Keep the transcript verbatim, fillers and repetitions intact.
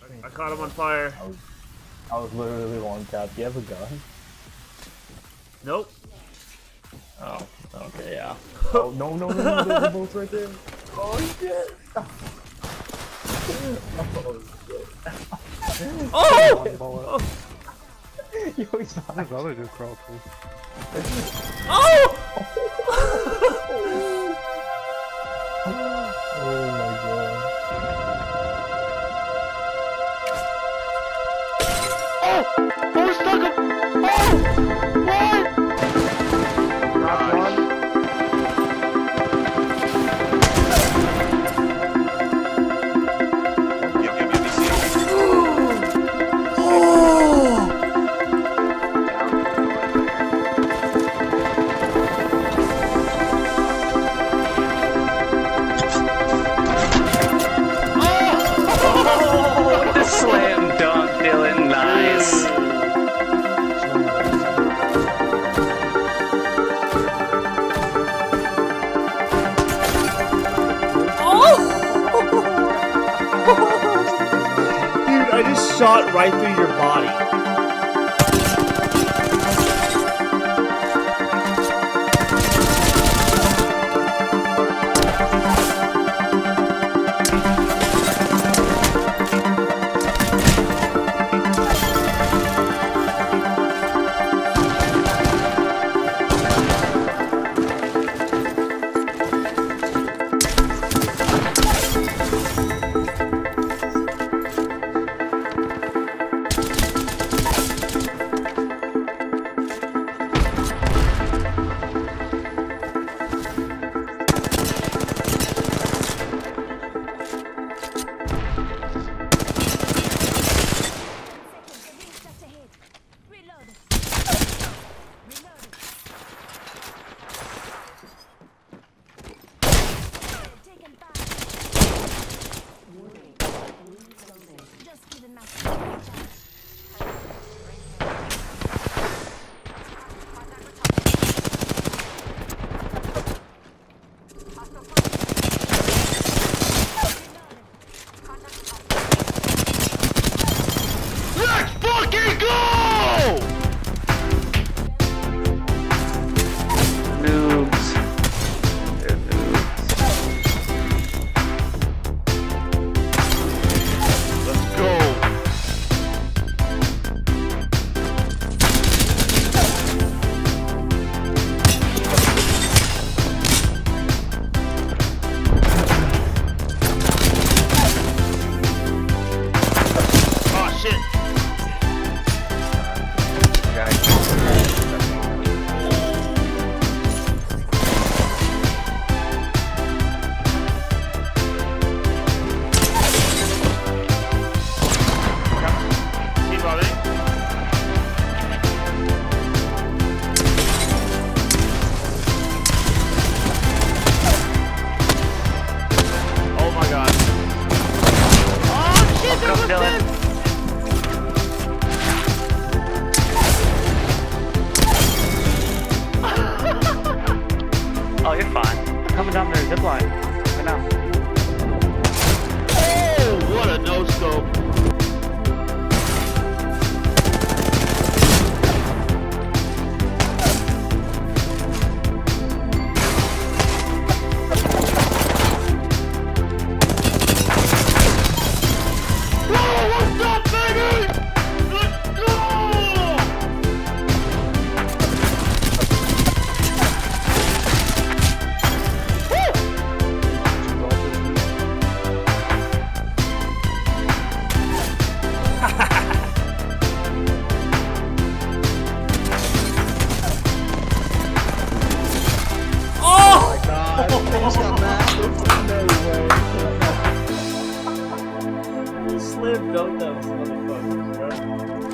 I caught him on fire. I was, I was literally one tap. Do you have a gun? Nope. Oh, okay, yeah. Oh, no, no, no, no, there's a boat right there. Oh, shit. Oh, shit. Oh! Oh! Yo, he's not. His other dude crawled through. Oh! Oh my god. Oh! Oh, we're stuck him! Oh! What? Drop one. Slam dunk, Dylan. Nice. Oh! Dude, I just shot right through your body. Oh, you're fine. I'm coming down there, zip line. Right now. Oh, what a no-scope. Slam dunk those motherfuckers, bro.